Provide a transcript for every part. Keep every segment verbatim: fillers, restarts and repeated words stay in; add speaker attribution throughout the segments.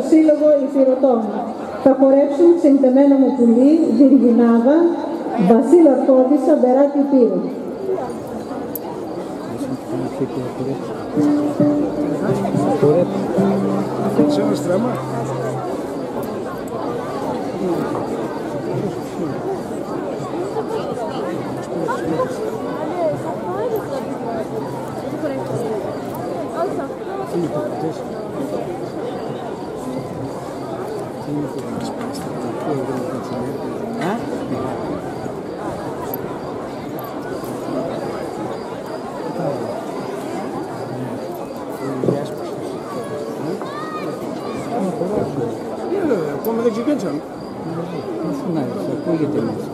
Speaker 1: Σύλλογο Υπηρωτών. Θα χορέψουν Ξεντεμένο μου πουλί, Βυργινάδα, Βασίλ Αρκώδη, Σαμπεράκη Πύρου.
Speaker 2: Σε ένα στρέμμα. Ακόμα δεν ξεκίνησαν.
Speaker 3: Ναι, ακούγεται μέσα.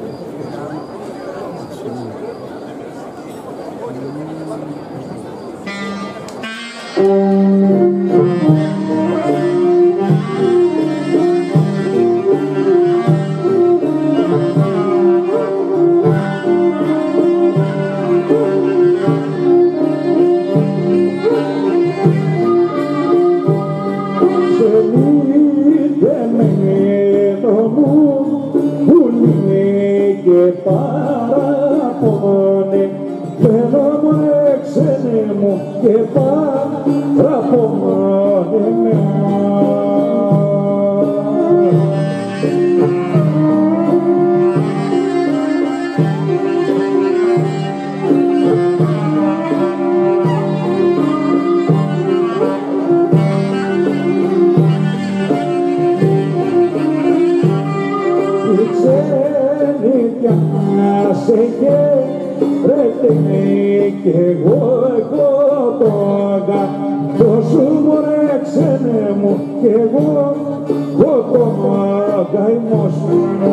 Speaker 4: Παραπονέ, θέλω μωρέ ξένε μου και παραπονέ με. Και εγώ εγώ τόγα πόσο μωρέ ξένε μου και εγώ εγώ τόγα ημώσουνα.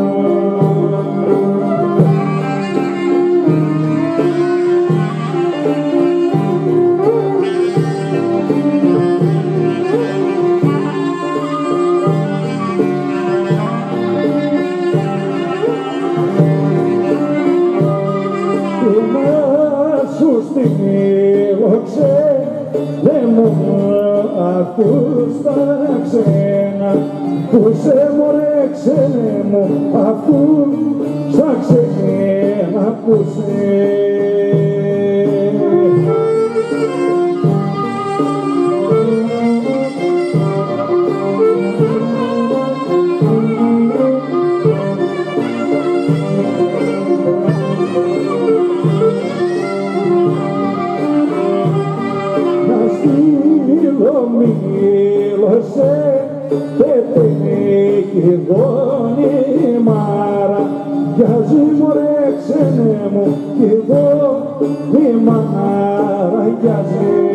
Speaker 4: Ακούς τα ξένα, ακούσε μωρέ ξένε μου, ακούς τα ξένα, ακούσε. Μίλωσε πέταινε κι εγώ η μάρα γιάζει μωρέ ξένε μου κι εγώ η μάρα γιάζει.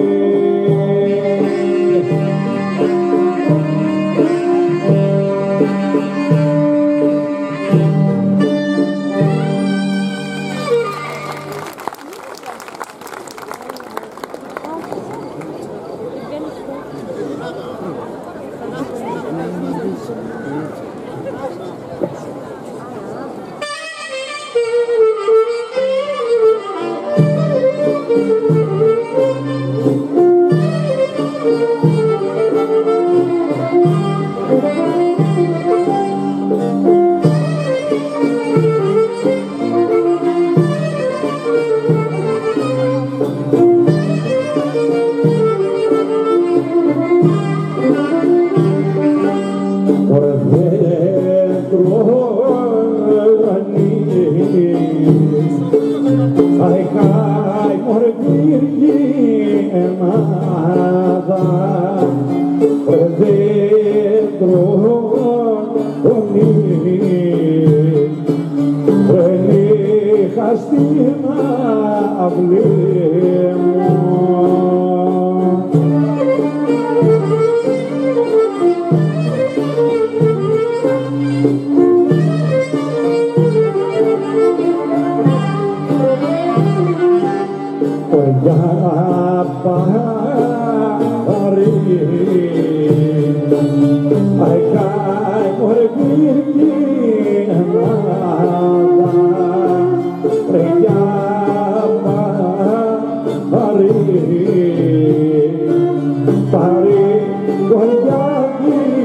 Speaker 4: Πάρε γονιά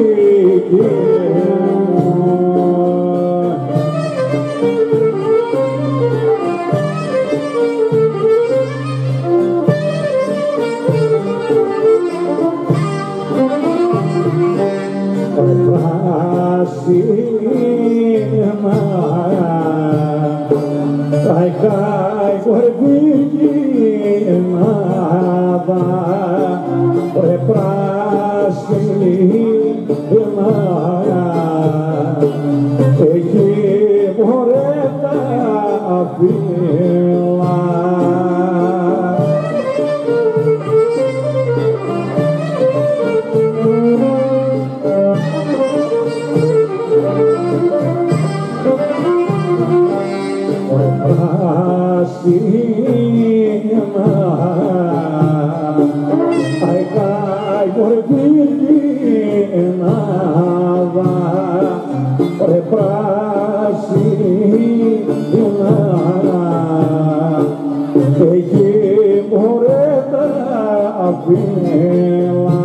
Speaker 4: Ai cai por virginada, ore prasinada, e que moreta a vila. Ai cai por virginada, ore prasinada, e que moreta a vila.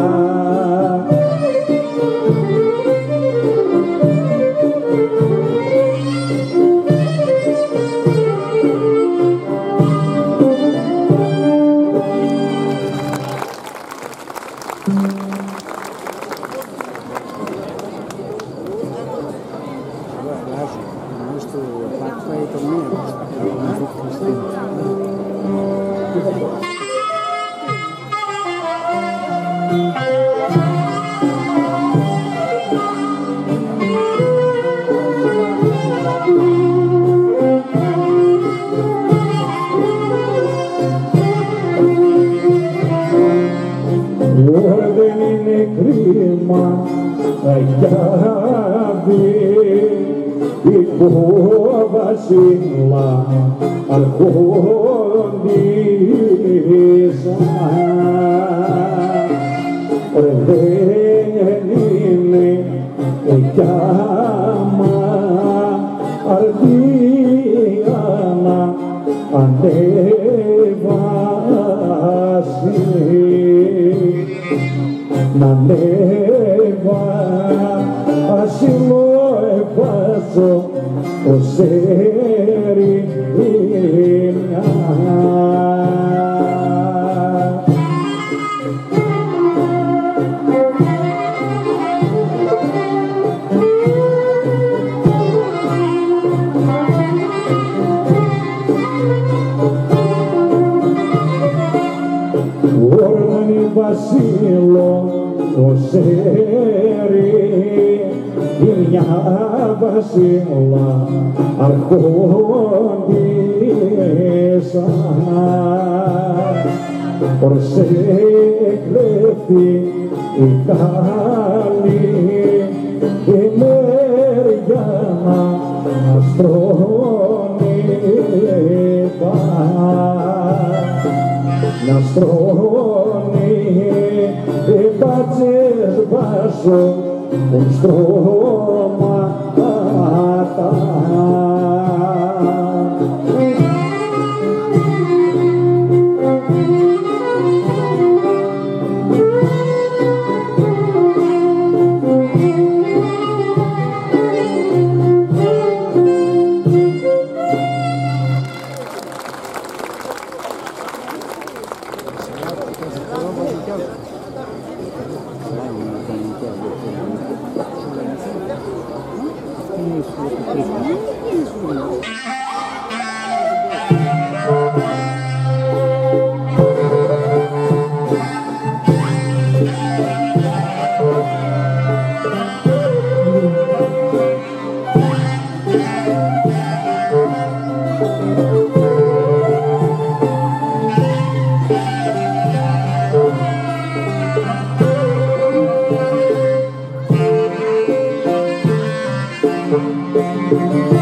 Speaker 4: Δεν είναι κρίμα για βασίλα αρχόντισα. Δεν είναι κι άμα αρδίανα ανέβαση, να ανέβα ασυλό εφάσω ως ερημιά. Όρνη βασίλο ως ερημιά βασίλα αρχόντισα. Προσέκλεφτη η καλή η μεριάνα αστρώνει να στρώνει οι μπάτσες βάσω των στρώματα. Thank you.